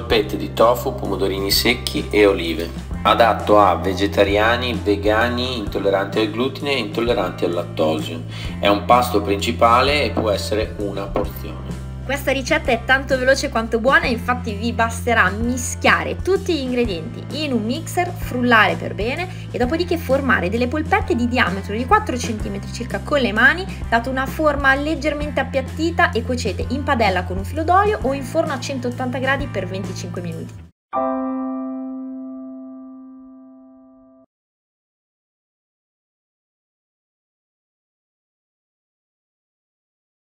polpette di tofu, pomodorini secchi e olive. Adatto a vegetariani, vegani, intolleranti al glutine e intolleranti al lattosio. È un pasto principale e può essere una porzione. Questa ricetta è tanto veloce quanto buona, infatti vi basterà mischiare tutti gli ingredienti in un mixer, frullare per bene e dopodiché formare delle polpette di diametro di 4 cm circa con le mani, date una forma leggermente appiattita e cuocete in padella con un filo d'olio o in forno a 180 gradi per 25 minuti.